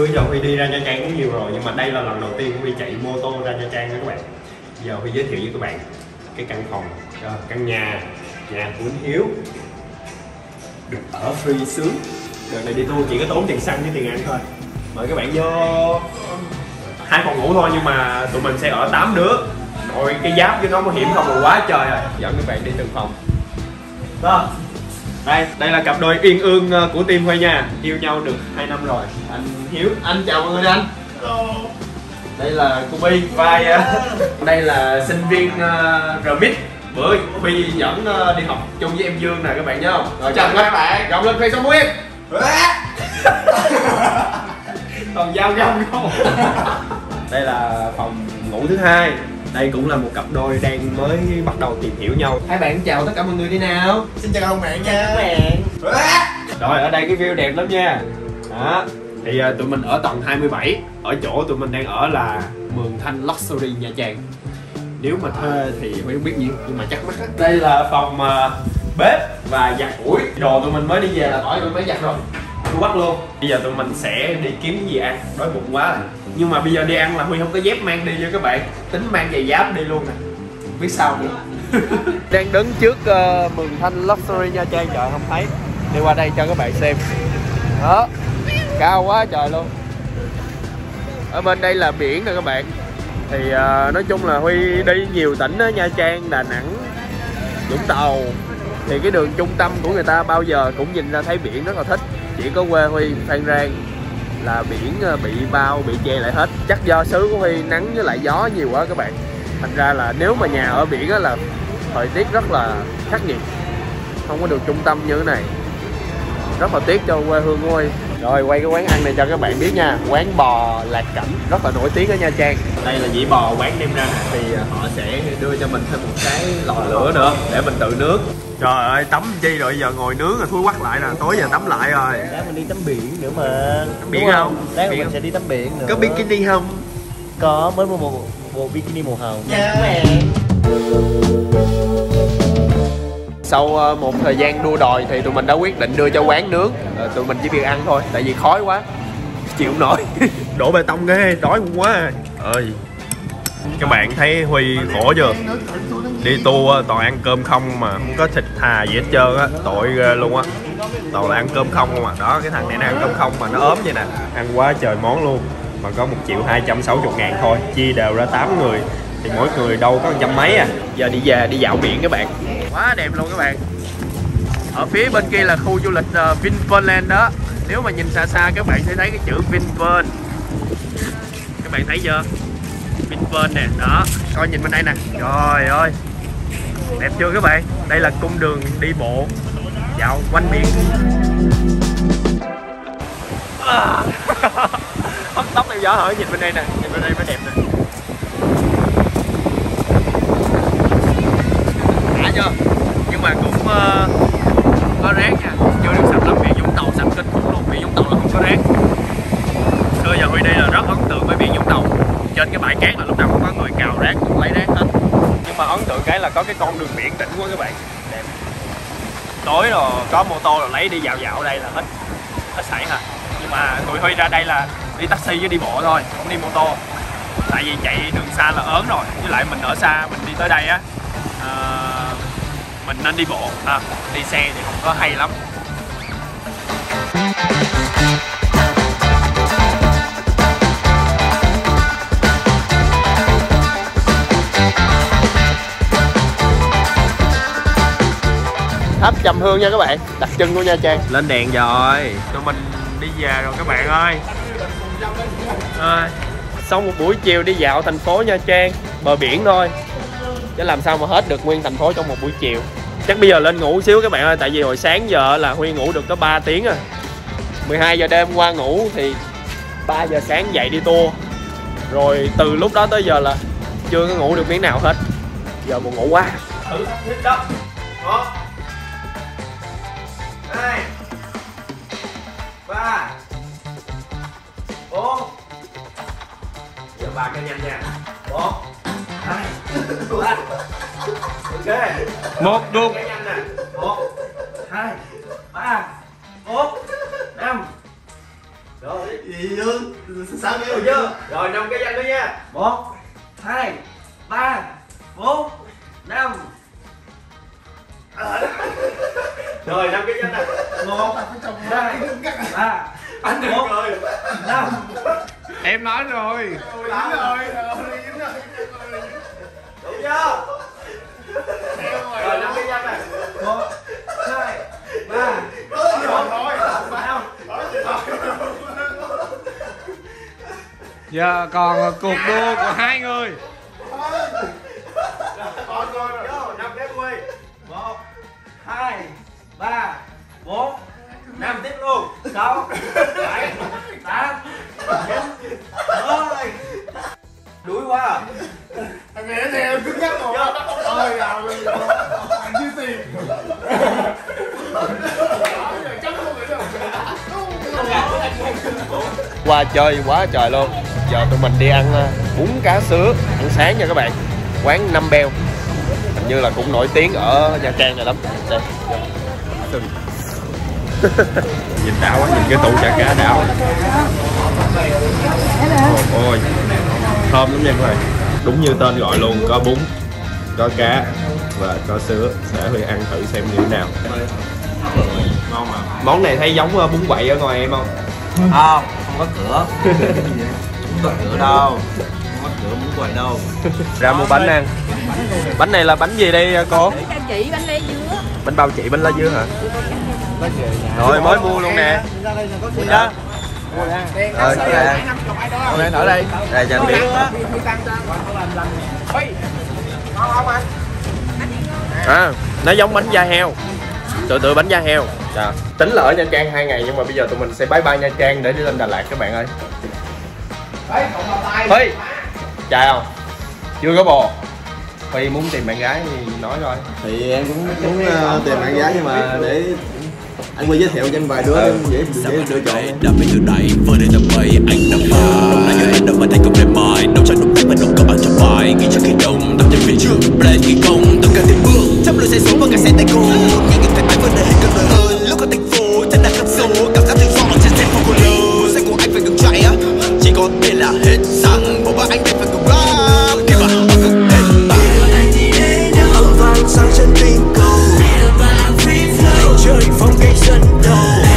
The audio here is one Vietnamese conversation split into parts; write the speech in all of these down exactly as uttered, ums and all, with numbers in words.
giờ Huy đi ra Nha Trang cũng nhiều rồi, nhưng mà đây là lần đầu tiên Huy chạy mô tô ra Nha Trang đó các bạn. Giờ Huy giới thiệu với các bạn cái căn phòng, căn nhà nhà của anh Hiếu, được ở free sướng. Đợt này đi tour chỉ có tốn tiền xăng với tiền ăn thôi. Mời các bạn vô. Hai phòng ngủ thôi nhưng mà tụi mình sẽ ở tám đứa. Rồi cái giáp với nó có hiểm không là quá trời rồi. Dẫn các bạn đi từng phòng. Đó. Đây, đây là cặp đôi uyên ương của team Huy nha. Yêu nhau được hai năm rồi. Anh Hiếu, anh chào mọi người anh. Hello. Đây là cô Bi vai. Đây là sinh viên uh, rờ-mít. Bữa Huy dẫn uh, đi học chung với em Dương nè các bạn nhớ không? Rồi chào các bạn. Gồng lên Huy sống nguyên. Còn dao găm không? Đây là phòng ngủ thứ hai. Đây cũng là một cặp đôi đang mới bắt đầu tìm hiểu nhau. Hai bạn chào tất cả mọi người đi nào. Xin chào các bạn nha. Các bạn. Rồi ở đây cái view đẹp lắm nha. Đó. Thì uh, tụi mình ở tầng hai mươi bảy. Ở chỗ tụi mình đang ở là Mường Thanh Luxury Nha Trang. Nếu mà thuê thì Huy không biết gì nhưng mà chắc mắc á. Đây là phòng uh, bếp và giặt ủi. Đồ tụi mình mới đi về là tỏi tụi mới giặt rồi. Tôi bắt luôn. Bây giờ tụi mình sẽ đi kiếm cái gì ăn, đói bụng quá rồi. Nhưng mà bây giờ đi ăn là Huy không có dép mang đi cho các bạn. Tính mang giày giáp đi luôn nè. Không biết sao nữa. Đang đứng trước uh, Mường Thanh Luxury Nha Trang, trời không thấy. Đi qua đây cho các bạn xem. Đó. Cao quá trời luôn. Ở bên đây là biển nè các bạn. Thì uh, nói chung là Huy đi nhiều tỉnh đó, Nha Trang, Đà Nẵng, Vũng Tàu. Thì cái đường trung tâm của người ta bao giờ cũng nhìn ra thấy biển rất là thích. Chỉ có quê Huy Phan Rang là biển bị bao, bị che lại hết. Chắc do xứ của Huy nắng với lại gió nhiều quá các bạn. Thành ra là nếu mà nhà ở biển á là thời tiết rất là khắc nghiệt, không có được trung tâm như thế này. Rất là tiếc cho quê hương của Huy. Rồi quay cái quán ăn này cho các bạn biết nha. Quán bò Lạc Cảnh rất là nổi tiếng ở Nha Trang. Đây là dĩ bò quán đem ra thì họ sẽ đưa cho mình thêm một cái lò lửa nữa để mình tự nướng. Trời ơi, tắm chi rồi giờ ngồi nướng rồi thui quắt lại nè, tối giờ tắm lại rồi. Lát mình đi tắm biển nữa mà. Tắm biển không? Lát mình sẽ đi tắm biển nữa. Có bikini không? Có, mới mua một bộ bikini màu hồng. Dạ các bạn. Sau một thời gian đua đòi thì tụi mình đã quyết định đưa cho quán nướng. Rồi tụi mình chỉ việc ăn thôi, tại vì khói quá chịu không nổi. Đổ bê tông ghê, đói quá ơi. Các bạn thấy Huy khổ chưa? Đi tour toàn ăn cơm không mà không có thịt thà gì hết trơn á, tội ghê luôn á. Toàn là ăn cơm không không à. Đó, cái thằng này nó ăn cơm không mà nó ốm vậy nè. Ăn quá trời món luôn. Mà có một triệu hai trăm sáu mươi ngàn thôi, chia đều ra tám người thì mỗi người đâu có một trăm mấy à. Giờ đi về đi dạo biển các bạn. Quá đẹp luôn các bạn. Ở phía bên kia là khu du lịch uh, Vinpearl đó. Nếu mà nhìn xa xa các bạn sẽ thấy cái chữ Vinpearl. Các bạn thấy chưa? Vinpearl nè, đó. Coi nhìn bên đây nè. Trời ơi. Đẹp chưa các bạn? Đây là cung đường đi bộ dạo quanh biển. À. Hất tóc theo gió hở, nhìn bên đây nè, nhìn bên đây mới đẹp nè. Đã chưa? Nhưng mà cũng uh, có rác nha, chưa được sạch lắm. Biển Vũng Tàu sạch kinh khủng luôn, biển Vũng Tàu là không có rác. Xưa giờ Huy đi là rất ấn tượng với biển Vũng Tàu. Trên cái bãi cát là lúc nào cũng có người cào rác, lấy rác hết. Nhưng mà ấn tượng cái là có cái con đường biển đỉnh quá các bạn, đẹp. Tối rồi có mô tô rồi lấy đi dạo dạo đây là hết hết sảy hả. Nhưng mà tụi Huy ra đây là đi taxi với đi bộ thôi, không đi mô tô. Tại vì chạy đường xa là ớn rồi, với lại mình ở xa mình đi tới đây á, à, mình nên đi bộ, à, đi xe thì không có hay lắm. Tháp Trầm Hương nha các bạn, đặc trưng của Nha Trang. Lên đèn rồi, tụi mình đi về rồi các bạn ơi. À, sau một buổi chiều đi dạo thành phố Nha Trang, bờ biển thôi, chứ làm sao mà hết được nguyên thành phố trong một buổi chiều. Chắc bây giờ lên ngủ xíu các bạn ơi, tại vì hồi sáng giờ là Huy ngủ được có ba tiếng à. mười hai giờ đêm qua ngủ thì ba giờ sáng dậy đi tour. Rồi từ lúc đó tới giờ là chưa có ngủ được miếng nào hết. Giờ buồn ngủ quá. Thử thách đó. Một, hai, ba, bốn. Giờ ba cái nhanh nha. Một, hai, ba. Ok. Một đục. Cái nhanh nè. Một, hai, ba, bốn, năm. Rồi. Gì luôn? Sao Được chưa? Rồi năm cái danh đó nha. Một, hai, ba, bốn, năm. Rồi năm cái danh này. Một, hai, ba, anh được rồi. Năm. Em nói rồi. Dính rồi, dính rồi. Đủ chưa? Rồi năm cái danh này. Một, hai, ba, bốn, năm. Giờ còn cuộc đua của hai người. Còn rồi vô năm cái quy. Một, hai, ba, bốn, năm tiếp luôn. Sáu, bảy, tám, chín, mười. Đuối quá à. Thằng này nó theo cứng nhắc rồi. Ôi nào rồi. Anh chưa tiền. Qua chơi quá trời luôn. Giờ tụi mình đi ăn bún cá sứa ăn sáng nha các bạn. Quán Năm Beo. Hình như là cũng nổi tiếng ở Nha Trang này lắm. Đây. Nhìn đảo quá, nhìn cái tủ chả cá đảo. Ôi, ôi thơm lắm nha các bạn. Đúng như tên gọi luôn, có bún, có cá và có sứa. Để Huy ăn thử xem như thế nào. Ngon mà. Món này thấy giống bún quậy ở ngoài em không? Không, không có cửa. Không có cửa đâu. Không có cửa muốn quậy đâu. Ra mua bánh ăn. Bánh này là bánh gì đây cô? Bánh chị, bánh lá dứa. Bánh bao chị, bánh lá dứa hả? Rồi mới mua luôn nè. Đó. Ờ, kìa. Ông ở đây. Đây cho anh biết. À, nó giống bánh da heo. Tự tự bánh da heo. Dạ. Tính là ở Nha Trang hai ngày nhưng mà bây giờ tụi mình sẽ bye bye Nha Trang để đi lên Đà Lạt các bạn ơi. Huy, chạy không? Chưa có bồ. Huy muốn tìm bạn gái thì nói thôi. Thì em cũng muốn uh, tìm bạn gái nhưng mà để anh Huy giới thiệu cho anh vài đứa ừ. dễ dễ lựa chọn. Đam mê từ đẩy vừa đến tầm bảy anh nằm vào. Là giờ em đâu mà thấy công đêm mai đâu chẳng đúng cách mà đâu có ở trong bài nghĩ cho khi đông tập trên phía trước play kỳ công tất cả tiền bước chấp lối xe số và cả xe tay cô nghe những cái máy vấn đề cần đời hơn lúc ở thành phố chân đặt cấp số cảm giác tự do trên xe phong cô lơ xe của anh phải ngừng chạy á chỉ có tiền là hết xăng bộ ba anh phải ngừng rap khi mà ngừng hết âm vang sang chân tinh cầu chơi phong cây sân đầu.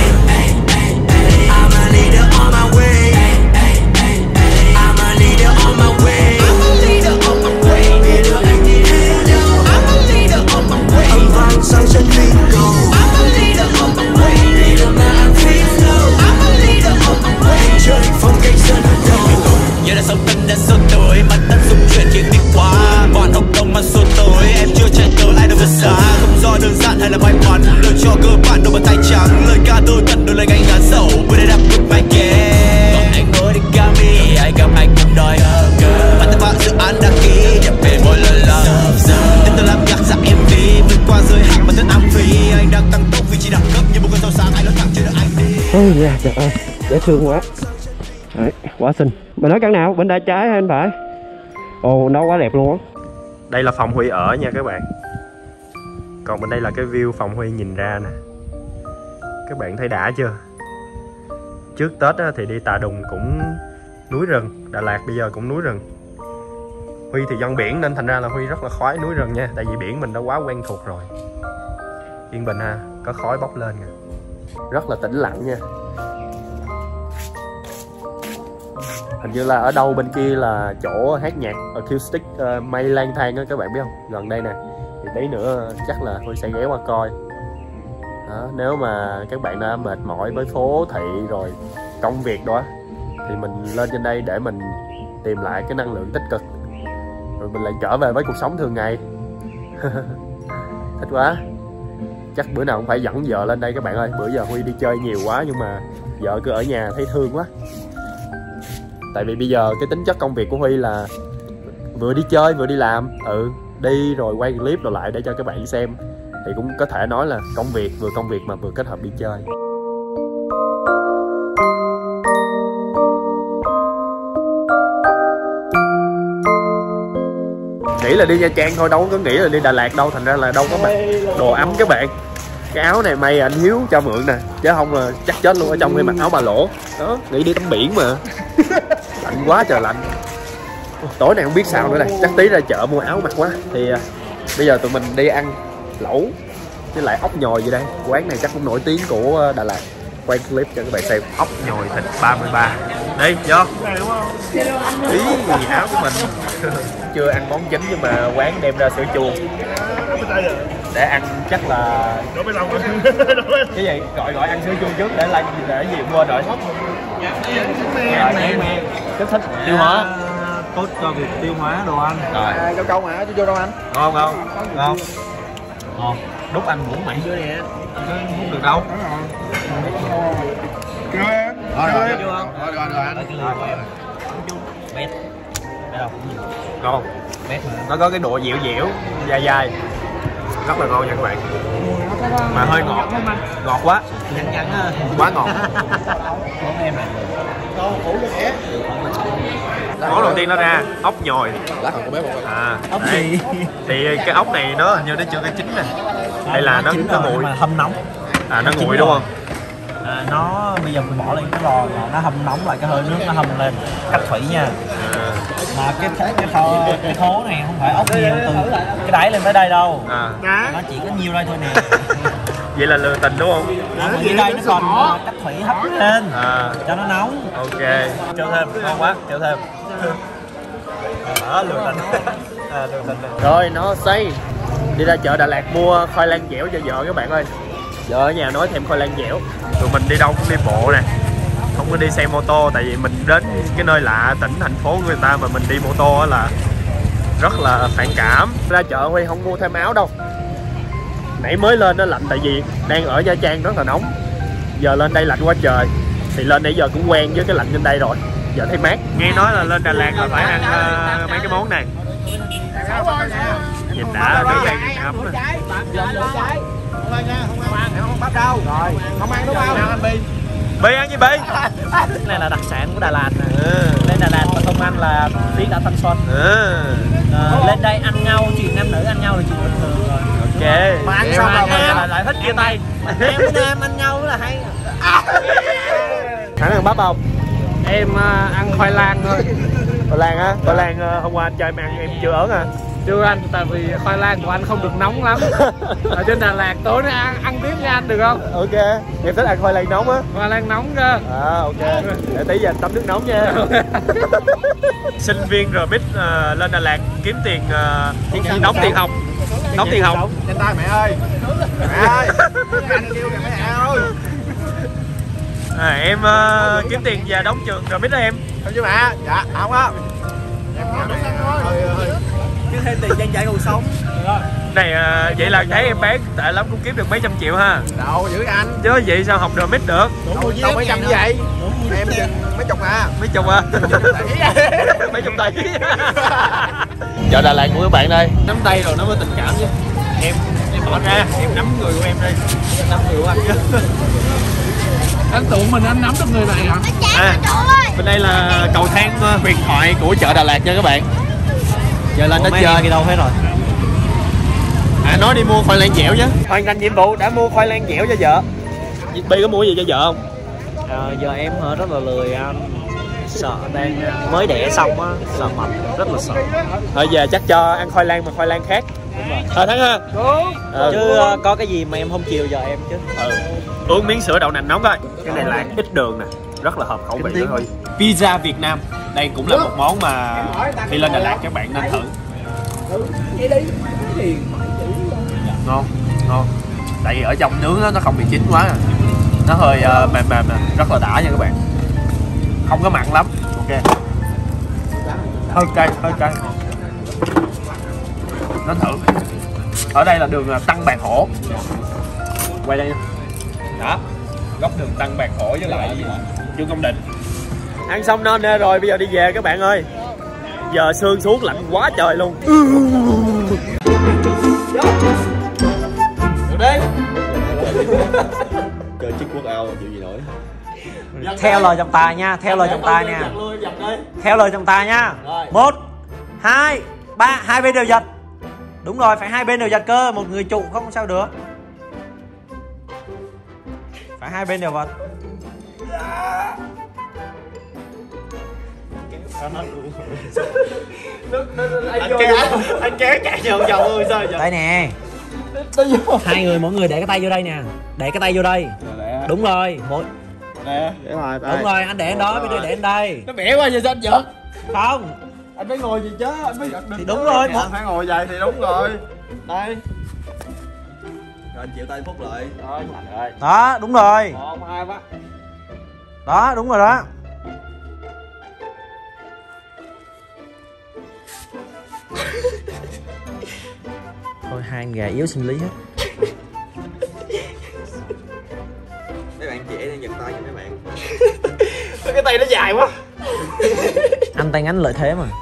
I'm a leader on my way. I'm a leader on my way. I'm a leader on my way. I'm a leader on my way. Âm vang sang chân tinh cầu. I'm a leader on my way. I'm a leader on my way. Chơi phong cây sân đầu. Giờ đã sống tân đã sốt tối mặt đất dung chuyển khiến đi qua bọn học đông mà sốt tối em chưa chạy tới ai đâu vượt xa không do đơn giản hay là may mắn lời cho cơ bản đâu bàn tay trắng lời ca tôi cần đôi lời gánh ngán sầu vừa để đáp được bài kể còn anh ngồi đi Grammy anh gặp anh cũng đòi hơn và tất cả dự án đăng ký nhập về mỗi lần làm tiếp tục làm nhạc dạng em vê vượt qua giới hạn mà thân ám phí anh đang tăng tốc vì chỉ đẳng cấp như một con tàu sáng anh nó thẳng chưa được anh đi. Ôi da trời ơi dễ thương quá. Đấy, quá xinh. Mình nói căn nào? Bên tay trái hay bên phải? Ồ, nó quá đẹp luôn á. Đây là phòng Huy ở nha các bạn. Còn bên đây là cái view phòng Huy nhìn ra nè. Các bạn thấy đã chưa? Trước Tết á, thì đi Tà Đùng cũng núi rừng. Đà Lạt bây giờ cũng núi rừng. Huy thì dân biển nên thành ra là Huy rất là khoái núi rừng nha. Tại vì biển mình đã quá quen thuộc rồi. Yên bình ha, có khói bốc lên nè. Rất là tĩnh lặng nha. Hình như là ở đâu bên kia là chỗ hát nhạc acoustic uh, mây lang thang á các bạn biết không? Gần đây nè. Thì tí nữa chắc là Huy sẽ ghé qua coi. Đó, nếu mà các bạn đã mệt mỏi với phố thị rồi công việc đó thì mình lên trên đây để mình tìm lại cái năng lượng tích cực. Rồi mình lại trở về với cuộc sống thường ngày. Thích quá. Chắc bữa nào cũng phải dẫn vợ lên đây các bạn ơi. Bữa giờ Huy đi chơi nhiều quá nhưng mà vợ cứ ở nhà thấy thương quá. Tại vì bây giờ cái tính chất công việc của Huy là vừa đi chơi vừa đi làm. Ừ, đi rồi quay clip rồi lại để cho các bạn xem. Thì cũng có thể nói là công việc, vừa công việc mà vừa kết hợp đi chơi. Nghĩ là đi Nha Trang thôi, đâu có nghĩ là đi Đà Lạt đâu. Thành ra là đâu có mặc đồ ấm các bạn. Cái áo này may anh Hiếu cho mượn nè, chứ không là chắc chết luôn, ở trong hay mặc áo bà lỗ. Đó, nghĩ đi tắm biển mà. Lạnh quá trời lạnh. Tối nay không biết sao nữa đây, chắc tí ra chợ mua áo mặc quá. Thì uh, bây giờ tụi mình đi ăn lẩu với lại ốc nhồi gì đây. Quán này chắc cũng nổi tiếng của Đà Lạt. Quay clip cho các bạn xem. Ốc nhồi thịt ba mươi ba. Đi, vô. Ý gì áo của mình. Chưa ăn món chính nhưng mà quán đem ra sữa chua để ăn, chắc là cái gì gọi gọi ăn sữa chua trước để làm gì, để gì quên rồi. Kích thích tiêu hóa, tốt cho việc tiêu hóa đồ ăn. Rồi câu câu mà cho vô đâu anh? ngon không? Ngon ngon. Đúc anh muỗng mày dưới đi á, không được đâu. Rồi rồi rồi rồi rồi anh. Bét ngon, nó có cái độ dẻo dẻo dai dai, rất là ngon nha các bạn, mà hơi ngọt, ngọt quá, quá ngọt. Món đầu tiên nó ra ốc nhồi. À, đây. Thì cái ốc này nó hình như nó chưa có chín nè. Đây là nó nó nguội, hâm nóng. À nó nguội đúng không? À, nó bây giờ mình bỏ lên cái lò nó hâm nóng lại, cái hơi nước nó hâm lên cách thủy nha. À. Mà cái cái cái thố, cái thố này không phải ốc nhiều từ cái đáy lên tới đây đâu. À. Nó chỉ có nhiêu đây thôi nè. Vậy là lừa tình đúng không? À, mà dưới đây nó còn cách thủy hấp lên À. cho nó nóng. Ok. Cho thêm, ngon quá, cho thêm. Đó, lừa tình. À, lừa tình. Rồi nó xây. Đi ra chợ Đà Lạt mua khoai lang dẻo cho vợ các bạn ơi. Vợ ở nhà nói thêm khoai lang dẻo. Tụi mình đi đâu cũng đi bộ nè, không có đi xe mô tô, tại vì mình đến cái nơi lạ, tỉnh thành phố của người ta mà mình đi mô tô là rất là phản cảm. Ra chợ Huy không mua thêm áo đâu, nãy mới lên nó lạnh, tại vì đang ở Nha Trang rất là nóng, giờ lên đây lạnh quá trời, thì lên nãy giờ cũng quen với cái lạnh trên đây rồi, giờ thấy mát. Nghe nói là lên Đà Lạt là phải ăn uh, mấy cái món này. Nhìn đã đứng đây nhìn ấm nè. Không bắt đâu. Rồi, không ăn đúng không? Ăn anh Bi. Bi ăn gì Bi? Cái này là đặc sản của Đà Lạt nè. Ừ. Lên Đà Lạt mà không ăn là phí cả thanh xuân. Ừ. À, lên đây ăn nhau, chuyện nam nữ ăn nhau là chuyện bình thường rồi. Ok. Mà ăn xong là, là lại thích chia tay. Em với nam ăn nhau là hay. Hắn ăn bắp không? Em uh, ăn khoai lang thôi. Khoai lang á? Khoai lang uh, hôm qua anh cho em ăn em chưa ớn à? Chưa anh, tại vì khoai lang của anh không được nóng lắm. Ở trên Đà Lạt tối nay ăn, ăn tiếp nha anh, được không? Ok, em thích ăn khoai lang nóng á. Khoai lang nóng cơ. À ok, để tí giờ tắm nước nóng nha. Sinh viên Remix uh, lên Đà Lạt kiếm tiền, uh, đóng tiền học. Đóng tiền học. Trên tay mẹ ơi. Mẹ ơi. Anh kêu kìa mẹ ơi. À, em uh, kiếm tiền và đóng trường Remix đó em. Không chứ mẹ. Dạ, không á. Em chứ thêm tiền trang trải cuộc sống. Này uh, vậy là thấy em bán tệ lắm cũng kiếm được mấy trăm triệu ha. Đâu dữ anh. Chứ vậy sao học Remix được? Đâu, đâu mấy trăm như vậy. Em chừng mấy chục à. Mấy chục à? Mấy chục tỷ. Chợ Đà Lạt của các bạn đây. Nắm tay rồi nó mới tình cảm chứ. Em em bỏ ra, em nắm người của em đây. Em nắm người của anh chứ. Anh tưởng mình anh nắm được người này hả? À, bên đây là cầu thang huyền thoại của chợ Đà Lạt nha các bạn. Giờ lên nó chơi gì đâu hết rồi. À nói đi mua khoai lang dẻo chứ. Hoàn thành nhiệm vụ đã mua khoai lang dẻo cho vợ. Bi có mua gì cho vợ không? À, giờ em rất là lười anh, sợ đang mới đẻ xong á, sợ mập, rất là sợ. Thôi giờ chắc cho ăn khoai lang mà khoai lang khác. Đúng rồi. Thôi Thắng ha. Đúng. Ừ. Chứ uh, có cái gì mà em không chiều giờ em chứ. Ừ. Uống miếng sữa đậu nành nóng coi. Cái này là ít đường nè, rất là hợp khẩu vị đó thôi. Pizza Việt Nam, đây cũng là một món mà khi lên Đà Lạt các bạn nên thử. Ngon, ngon. Tại vì ở trong nướng đó, nó không bị chín quá, nó hơi uh, mềm mềm nè, rất là đã nha các bạn. Không có mặn lắm, ok. Hơi cay, hơi cay. Nó thử. Ở đây là đường Tăng Bạc Hổ. Quay đây nha. Đó, góc đường Tăng Bạc Hổ với lại Trương Công Định. Ăn xong no nê rồi, bây giờ đi về các bạn ơi. Giờ sương xuống lạnh quá trời luôn. Được đi. Chơi chiếc quốc ao chịu gì nổi. Theo lời trọng tài nha, theo lời trọng tài nha. Theo lời trọng tài nha. Một, hai, ba, hai bên đều giật. Đúng rồi, phải hai bên đều giật cơ, một người trụ không sao được. hai bên đều vật. anh kéo anh kéo chạy vòng vòng luôn sao vậy? Đây nè. Hai người mỗi người để cái tay vô đây nè. Để cái tay vô đây. Đúng rồi, mỗi Nè, để rồi. đúng rồi, anh để anh đó, bây giờ để anh đây. Nó bẻ qua giờ sao anh giật? Không. Anh phải ngồi gì chứ, anh phải giật. Thì đúng rồi, một Anh phải ngồi vậy thì đúng rồi. Đây. Rồi anh chịu tay Phúc lại. Rồi, thành ơi. đó, đúng rồi. Một, hai, ba. Đó, đúng rồi đó. Thôi hai anh gà yếu sinh lý hết. Mấy bạn trẻ đang giật tay cho mấy bạn. Cái tay nó dài quá. Anh tay ngắn lợi thế mà.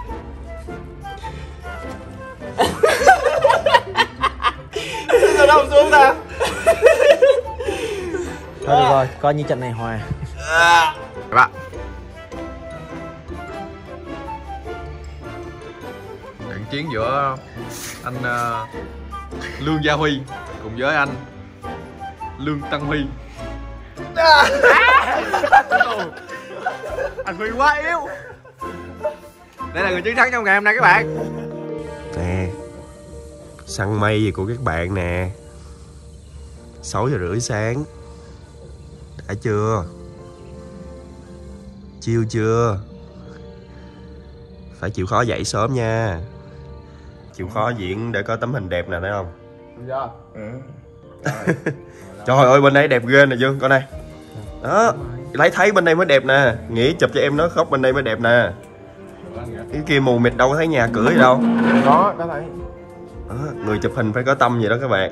Sao đâu xuống ta? Thôi được rồi, coi như trận này hòa. Các bạn, trận chiến giữa anh uh, Lương Gia Huy cùng với anh Lương Tăng Huy. Anh Huy quá yếu. Đây là người chiến thắng trong ngày hôm nay các bạn. Nè, săn mây gì của các bạn nè. Sáu giờ rưỡi sáng. Đã chưa? Chiêu chưa? Phải chịu khó dậy sớm nha. Chịu khó diễn để có tấm hình đẹp nè, thấy không? Dạ. Ừ. Trời ơi, bên đây đẹp ghê nè Dương, coi này. Đó, lấy thấy bên đây mới đẹp nè. Nghĩ chụp cho em nó khóc bên đây mới đẹp nè. Cái kia mù mịt đâu có thấy nhà cửa gì đâu. Có, có thấy. Đó, người chụp hình phải có tâm vậy đó các bạn.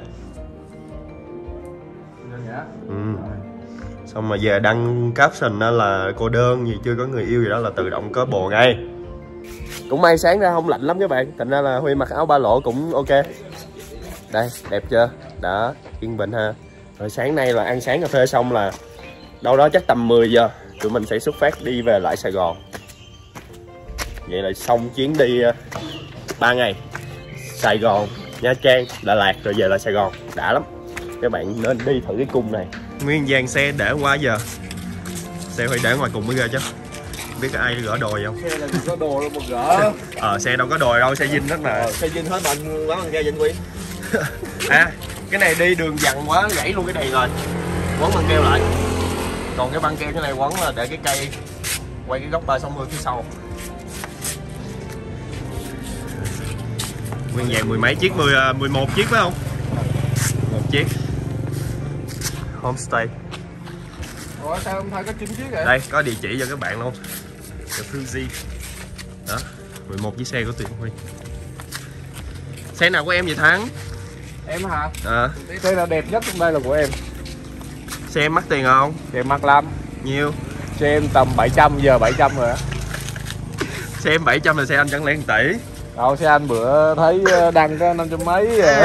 Ừ. Xong mà về đăng caption đó là cô đơn gì chưa có người yêu gì đó là tự động có bồ ngay. Cũng may sáng ra không lạnh lắm các bạn. Thành ra là Huy mặc áo ba lỗ cũng ok. Đây, đẹp chưa? Đó, yên bình ha. Rồi sáng nay là ăn sáng cà phê xong là đâu đó chắc tầm mười giờ tụi mình sẽ xuất phát đi về lại Sài Gòn. Vậy là xong chuyến đi ba ngày. Sài Gòn, Nha Trang, Đà Lạt rồi về lại Sài Gòn. Đã lắm. Các bạn nên đi thử cái cung này. Nguyên dàn xe để quá giờ. Xe Huy để ngoài cùng mới ghê chứ. Không biết có ai gỡ đồi không? Xe là có đồ đâu mà gỡ. Ờ, xe đâu có đồi đâu, xe Vinh rất là... Ờ, xe Vinh hết mình quán ăn keo Vinh Quy. À, cái này đi đường dặn quá, gãy luôn cái đèn rồi. Quấn băng keo lại. Còn cái băng keo cái này quấn là để cái cây quay cái góc ba sáu mươi phía sau. Nguyên vàng mười mấy chiếc, mười, mười một chiếc phải không? Một chiếc. Homestay. Ủa sao không thấy có chín chiếc vậy? Đây, có địa chỉ cho các bạn luôn. The Fuji. Đó, mười một chiếc xe của Tuyền Huy. Xe nào của em vậy Thắng? Em hả? À. Xe là đẹp nhất trong đây là của em. Xe em mắc tiền không? Xe mắc lắm. Nhiêu? Xe em tầm bảy trăm, giờ bảy trăm rồi á. Xe em bảy trăm là xe anh chẳng lẽ một tỷ? Đâu, xe anh bữa thấy đăng có năm trăm mấy rồi.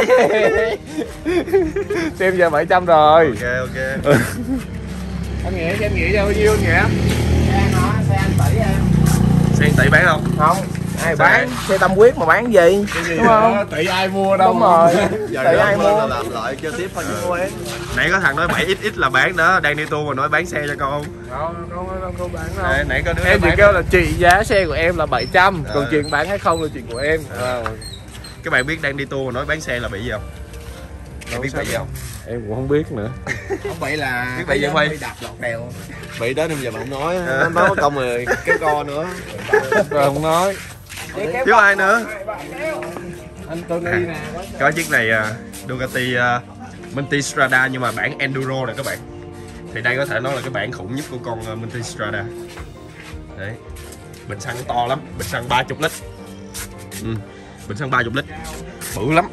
Xe em giờ bảy trăm rồi. Ok ok. Anh Nghĩa, xe anh Nghĩa cho bao nhiêu anh Nghĩa? Xe anh tỷ em. Xe anh tỷ bán không? Không. Ai bán? Xe Tâm Quyết mà bán gì? Đúng không? Tỷ ai mua đâu. Đúng rồi. Giờ Tỷ ai mua mua? Làm lại cho tiếp thôi chứ mua em. Nãy có thằng nói bảy x x là bán đó, đang đi tour mà nói bán xe cho con. Không, không, không, không bán đâu. Nãy, nãy có đứa Em chỉ bán kêu là trị giá xe của em là bảy trăm, à. Còn chuyện bán hay không là chuyện của em. À. Các bạn biết đang đi tour mà nói bán xe là bị gì không? Em biết bị gì không? Em cũng không biết nữa. Không bị là biết bị gì Huy? đạp lọt đèo. Bị đó nên giờ bạn nói, anh nói có công rồi kéo co nữa. Rồi không nói. Thiếu ai nữa? Anh Tony nè. Có chiếc này uh, Ducati uh, Multistrada nhưng mà bản Enduro nè các bạn. Thì đây có thể nói là cái bản khủng nhất của con uh, Multistrada. Đấy. Bình xăng to lắm, bình xăng ba mươi lít. Ừ. Bình xăng ba mươi lít. Bự lắm.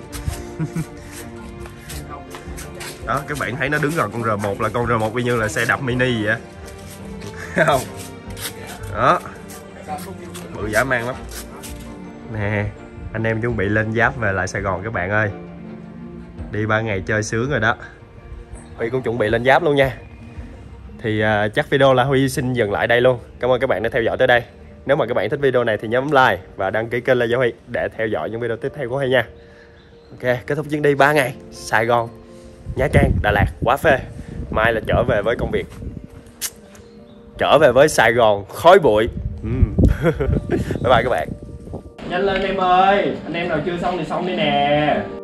Đó, các bạn thấy nó đứng gần con R một là con R một y như là xe đạp mini vậy á. Thấy không? Đó. Bự dã man lắm. Nè, anh em chuẩn bị lên Giáp về lại Sài Gòn các bạn ơi. Đi ba ngày chơi sướng rồi đó. Huy cũng chuẩn bị lên Giáp luôn nha. Thì uh, chắc video là Huy xin dừng lại đây luôn. Cảm ơn các bạn đã theo dõi tới đây. Nếu mà các bạn thích video này thì nhớ bấm like và đăng ký kênh Lê Gia Huy để theo dõi những video tiếp theo của Huy nha. Ok, kết thúc chuyến đi ba ngày Sài Gòn, Nha Trang, Đà Lạt, quá phê. mai là trở về với công việc, trở về với Sài Gòn khói bụi. Bye bye các bạn. Nhanh lên em ơi, anh em nào chưa xong thì xong đi nè.